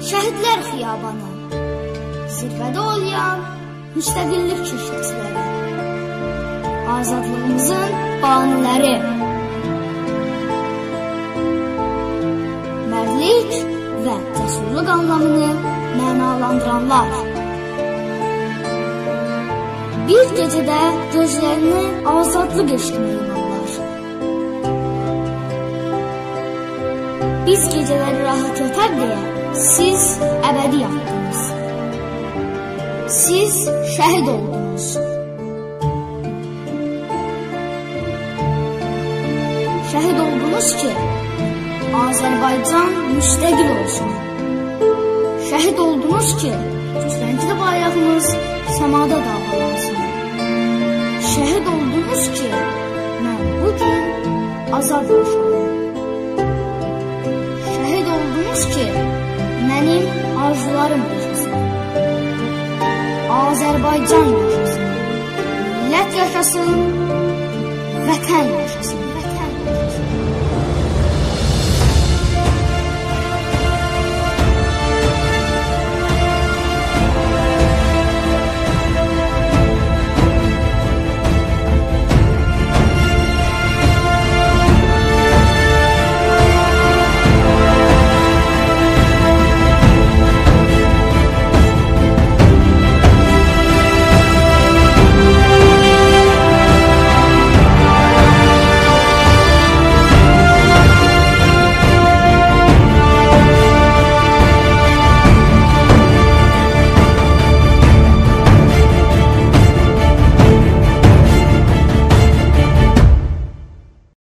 şəhidlər xiyabanı, zirvədə olayan müstəqillik keşikçiləri, azadlığımızın baniləri, mərdlik və cəsurluq anlamını mənalandıranlar. Bir gecədə gözlərini azadlıq eşqinə yumarlar. Biz gecələri rahat yataq deyə siz əbədi yatdınız. Siz şəhid oldunuz. Şəhid oldunuz ki, Azərbaycan müstəqil olsun. Şəhid oldunuz ki, tüfəngli bayrağımız səmada dalğalansın. Şəhid oldunuz ki, mən bugün azad yaşayım. Şəhid oldunuz ki, mənim arzularım yaşasın. Azərbaycan yaşasın, millət yaşasın, vətən yaşasın.